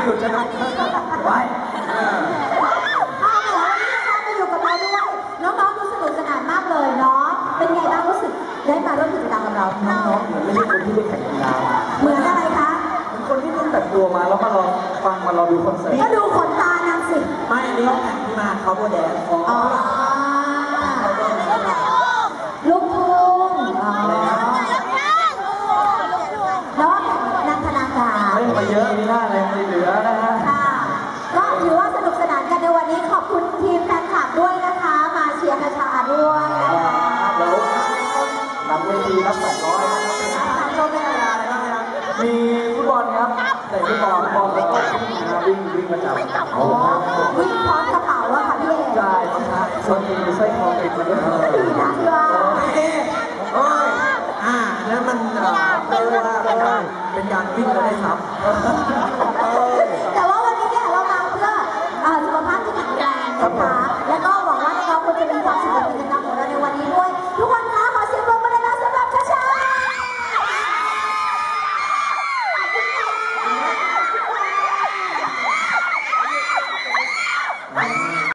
สุดใช่ไหมไว้มาอยู่กับเราด้วยน้องๆดูสนุกสนานมากเลยเนาะเป็นไงบ้างรู้สึกได้มาร่วมกิจกรรมกับเราน้องๆเหมือนไม่ใช่คนที่ไปแข่งกีฬาเหมือนอะไรคะเหมือนคนที่เพิ่งแต่งตัวมาแล้วมาลองฟังมาลองดูคอนเสิร์ตก็ดูขนตานางสิไม่อันนี้เขาแข่งที่มาเขาโบแดนลูกทุ่งแล้วนันทนาการเล่นมาเยอะมีหน้าแรงเหลือนะฮะค่ะก็ถือว่าสนุกสนานกันในวันนี้ขอบคุณทีมแฟนคลับด้วยนะคะมาเชียร์กระชาด้วยนะคะเดี๋ยวหลังเวทีรับ200ก็ไม่อะไรนะครับมีฟุตบอลครับแต่ฟุตบอลแล้วก็วิ่งประจำวิ่งพร้อมกระเป๋าอะค่ะพี่เอ๋ใช่ครับส่วนมีไส้คอติดมาด้วยดีนะที่ว่าแล้วมันเรียกว่าเป็นการวิ่งแล้วได้ครับ